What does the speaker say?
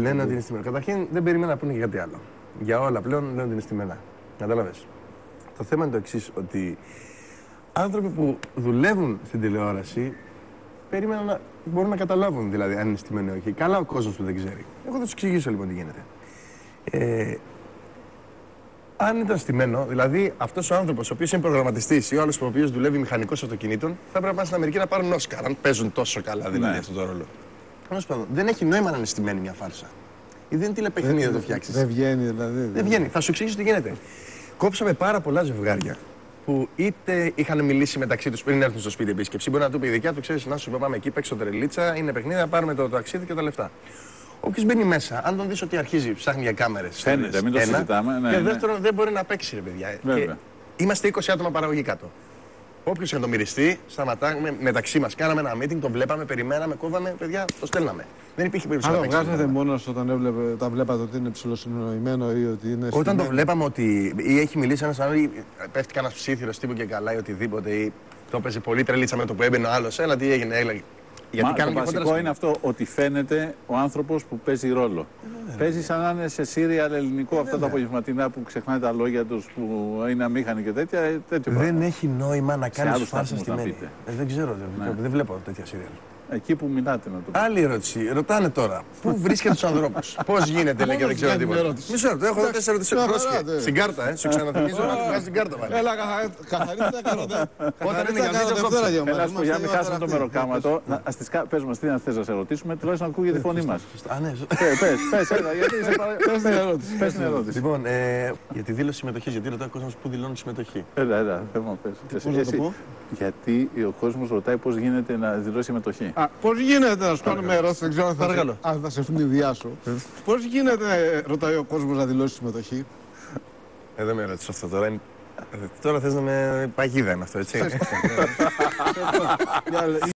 Λένε ότι είναι στημένα. Καταρχήν δεν περίμενα να πούνε και κάτι άλλο. Για όλα πλέον λένε ότι είναι στημένα. Κατάλαβες. Το θέμα είναι το εξής, ότι άνθρωποι που δουλεύουν στην τηλεόραση περίμεναν να μπορούν να καταλάβουν δηλαδή αν είναι στημένο ή όχι. Καλά ο κόσμος που δεν ξέρει. Εγώ θα τους εξηγήσω λοιπόν τι γίνεται. Αν ήταν στημένο, δηλαδή αυτός ο άνθρωπος ο οποίος είναι προγραμματιστής ή ο άλλος ο οποίος δουλεύει μηχανικός αυτοκινήτων, θα έπρεπε να πάνε στην Αμερική να πάρουν Όσκαρ, αν παίζουν τόσο καλά δηλαδή αυτό το ρόλο. Τέλος πάντων, δεν έχει νόημα να είναι στημένη μια φάρσα. Ή δεν είναι τηλεπαιχνίδι να το φτιάξεις. Δεν βγαίνει δηλαδή. Δεν βγαίνει. Θα σου εξηγήσω τι γίνεται. Κόψαμε πάρα πολλά ζευγάρια που είτε είχαν μιλήσει μεταξύ τους πριν έρθουν στο σπίτι επίσκεψη. Μπορεί να του πει η δικιά του, ξέρεις, να σου πω πάμε εκεί, παίξω τρελίτσα, είναι παιχνίδι, να πάρουμε το ταξίδι και τα λεφτά. Όποιος μπαίνει μέσα, αν τον δεις ότι αρχίζει, ψάχνει για κάμερες. Φαίνεται, μην το συζητάμε. Ναι, και δεύτερον, δεν μπορεί να παίξει, ρε παιδιά. Και είμαστε 20 άτομα παραγωγή κάτω. Όποιος είχε το μυριστεί, σταματάμε μεταξύ μας. Κάναμε ένα meeting, το βλέπαμε, περιμέναμε, κόβαμε, παιδιά, το στέλναμε. Δεν υπήρχε περίπτωση να παίξει. Αν το βγάζατε μόνος όταν βλέπατε ότι είναι ψηλοσυνοημένο ή ότι είναι. Όταν το βλέπαμε ότι ή έχει μιλήσει ένας άλλος, ή πέφτει κανένας ψήθυρος τύπου και καλά ή οτιδήποτε, ή το έπαιζε πολύ τρελίτσα με το που έμπαινε ο άλλος, έλα τι έγινε, έλα. Γιατί το βασικό είναι αυτό, ότι φαίνεται ο άνθρωπος που παίζει ρόλο. Παίζει σαν να είναι σε σύριαλ ελληνικό αυτά τα απογευματινά που ξεχνάει τα λόγια τους, που είναι αμήχανοι και τέτοια. Δεν έχει νόημα να κάνεις φάρσα στη μένη. Δεν ξέρω, δεν βλέπω τέτοια σύριαλ. Εκεί που μιλάτε να το πω. Άλλη ερώτηση. Ρωτάνε τώρα. Πού βρίσκεται τους ανθρώπους. Πώς γίνεται, λέει και δεν ξέρω τίποτα. Μισό λεπτό, έχω 4 ερωτήσεις. Στην κάρτα, σου ξαναθυμίζω να του βγάζει την κάρτα πάλι. Έλα, καθαρίστε τα κάρτα. Όταν είναι για βίντεο κόψε. Έλα, για να μην χάσουμε το μεροκάματο, πες μας τι να θες να σε ρωτήσουμε, τουλάχιστον να ακούγεται τη φωνή μας. Πες, έλα, γιατί είσαι πες την ερώτηση. Λοιπόν, για τη δήλωση συμμετοχής, γιατί ρωτάει ο κόσμος πού δηλώνει συμμετοχή. Έλα, θέλω να πες. Γιατί ο κόσμος ρωτάει πώς γίνεται να δηλώσει συμμετοχή. Πώς γίνεται, να σου κάνω μια ερώτηση, δεν ξέρω αν θα σε ευνηδιάσω. Πώς γίνεται, ρωτάει ο κόσμος, να δηλώσει συμμετοχή. Δεν με ρώτησε αυτό τώρα. Τώρα θες να με παγίδα είναι αυτό, έτσι.